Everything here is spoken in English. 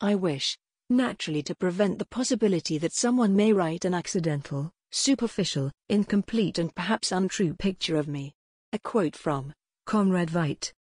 I wish, naturally, to prevent the possibility that someone may write an accidental, superficial, incomplete and perhaps untrue picture of me. A quote from Conrad Veidt.